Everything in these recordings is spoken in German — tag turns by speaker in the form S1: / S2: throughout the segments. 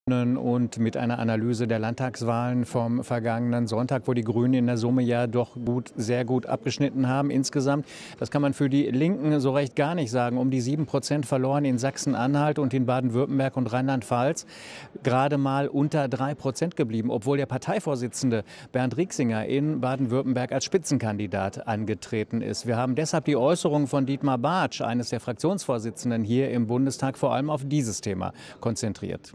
S1: und mit einer Analyse der Landtagswahlen vom vergangenen Sonntag, wo die Grünen in der Summe ja doch sehr gut abgeschnitten haben insgesamt. Das kann man für die Linken so recht gar nicht sagen. Um die 7% verloren in Sachsen-Anhalt und in Baden-Württemberg und Rheinland-Pfalz. Gerade mal unter 3% geblieben, obwohl der Parteivorsitzende Bernd Rieksinger in Baden-Württemberg als Spitzenkandidat angetreten ist. Wir haben deshalb die Äußerung von Dietmar Bartsch, eines der Fraktionsvorsitzenden hier im Bundestag, vor allem auf dieses Thema konzentriert.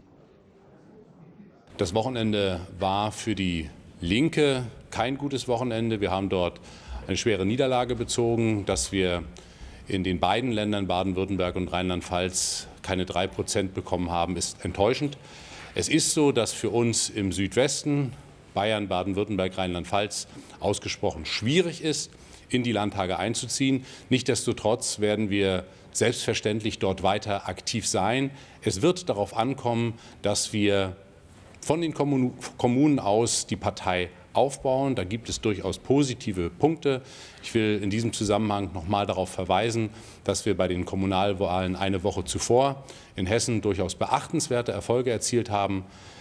S2: Das Wochenende war für die Linke kein gutes Wochenende. Wir haben dort eine schwere Niederlage bezogen. Dass wir in den beiden Ländern Baden-Württemberg und Rheinland-Pfalz keine 3% bekommen haben, ist enttäuschend. Es ist so, dass für uns im Südwesten, Bayern, Baden-Württemberg, Rheinland-Pfalz, ausgesprochen schwierig ist, in die Landtage einzuziehen. Nichtsdestotrotz werden wir selbstverständlich dort weiter aktiv sein. Es wird darauf ankommen, dass wir von den Kommunen aus die Partei aufbauen. Da gibt es durchaus positive Punkte. Ich will in diesem Zusammenhang noch mal darauf verweisen, dass wir bei den Kommunalwahlen eine Woche zuvor in Hessen durchaus beachtenswerte Erfolge erzielt haben.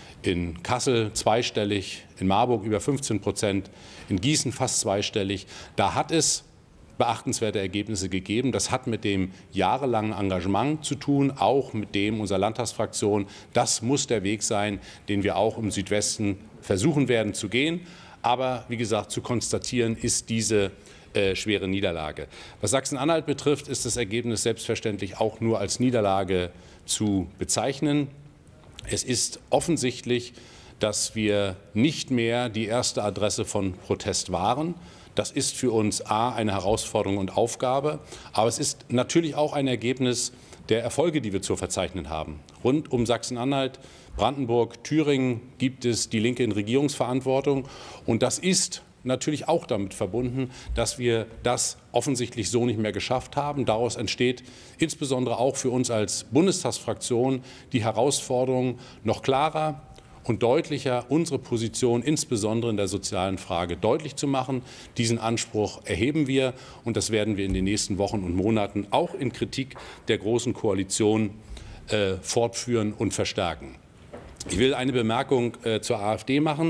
S2: In Kassel zweistellig, in Marburg über 15%, in Gießen fast zweistellig. Da hat es beachtenswerte Ergebnisse gegeben. Das hat mit dem jahrelangen Engagement zu tun, auch mit dem unserer Landtagsfraktion. Das muss der Weg sein, den wir auch im Südwesten versuchen werden zu gehen. Aber wie gesagt, zu konstatieren ist diese schwere Niederlage. Was Sachsen-Anhalt betrifft, ist das Ergebnis selbstverständlich auch nur als Niederlage zu bezeichnen. Es ist offensichtlich, dass wir nicht mehr die erste Adresse von Protest waren. Das ist für uns eine Herausforderung und Aufgabe, aber es ist natürlich auch ein Ergebnis der Erfolge, die wir zu verzeichnen haben. Rund um Sachsen-Anhalt, Brandenburg, Thüringen gibt es die Linke in Regierungsverantwortung, und das ist natürlich auch damit verbunden, dass wir das offensichtlich so nicht mehr geschafft haben. Daraus entsteht insbesondere auch für uns als Bundestagsfraktion die Herausforderung, noch klarer und deutlicher unsere Position insbesondere in der sozialen Frage deutlich zu machen. Diesen Anspruch erheben wir, und das werden wir in den nächsten Wochen und Monaten auch in Kritik der Großen Koalition fortführen und verstärken. Ich will eine Bemerkung zur AfD machen.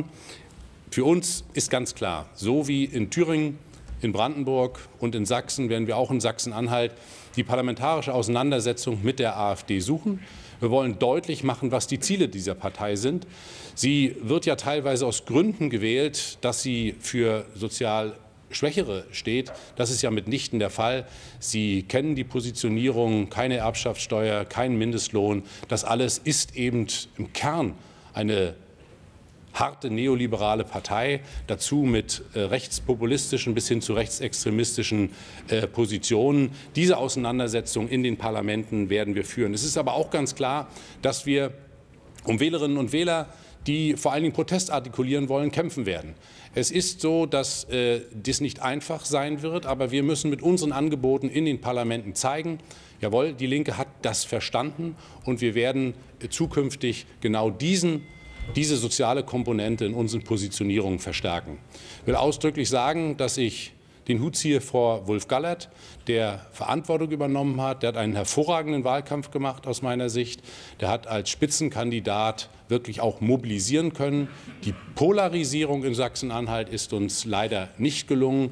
S2: Für uns ist ganz klar, so wie in Thüringen, in Brandenburg und in Sachsen werden wir auch in Sachsen-Anhalt die parlamentarische Auseinandersetzung mit der AfD suchen. Wir wollen deutlich machen, was die Ziele dieser Partei sind. Sie wird ja teilweise aus Gründen gewählt, dass sie für sozial Schwächere steht. Das ist ja mitnichten der Fall. Sie kennen die Positionierung, keine Erbschaftssteuer, kein Mindestlohn. Das alles ist eben im Kern eine harte neoliberale Partei, dazu mit rechtspopulistischen bis hin zu rechtsextremistischen Positionen. Diese Auseinandersetzung in den Parlamenten werden wir führen. Es ist aber auch ganz klar, dass wir um Wählerinnen und Wähler, die vor allen Dingen Protest artikulieren wollen, kämpfen werden. Es ist so, dass dies nicht einfach sein wird, aber wir müssen mit unseren Angeboten in den Parlamenten zeigen, jawohl, die Linke hat das verstanden, und wir werden zukünftig genau diese soziale Komponente in unseren Positionierungen verstärken. Ich will ausdrücklich sagen, dass ich den Hut ziehe vor Wulf Gallert, der Verantwortung übernommen hat. Der hat einen hervorragenden Wahlkampf gemacht aus meiner Sicht. Der hat als Spitzenkandidat wirklich auch mobilisieren können. Die Polarisierung in Sachsen-Anhalt ist uns leider nicht gelungen.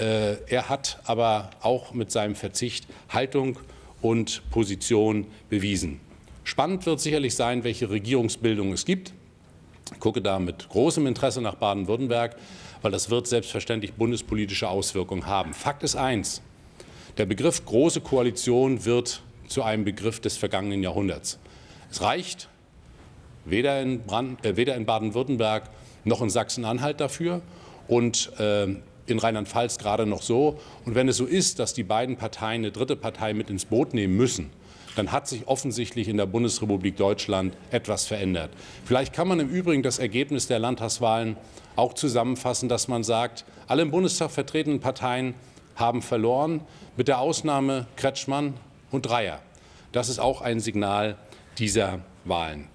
S2: Er hat aber auch mit seinem Verzicht Haltung und Position bewiesen. Spannend wird sicherlich sein, welche Regierungsbildung es gibt. Ich gucke da mit großem Interesse nach Baden-Württemberg, weil das wird selbstverständlich bundespolitische Auswirkungen haben. Fakt ist eins: Der Begriff Große Koalition wird zu einem Begriff des vergangenen Jahrhunderts. Es reicht weder in Baden-Württemberg noch in Sachsen-Anhalt dafür und in Rheinland-Pfalz gerade noch so. Und wenn es so ist, dass die beiden Parteien eine dritte Partei mit ins Boot nehmen müssen, dann hat sich offensichtlich in der Bundesrepublik Deutschland etwas verändert. Vielleicht kann man im Übrigen das Ergebnis der Landtagswahlen auch zusammenfassen, dass man sagt, alle im Bundestag vertretenen Parteien haben verloren, mit der Ausnahme Kretschmann und Dreyer. Das ist auch ein Signal dieser Wahlen.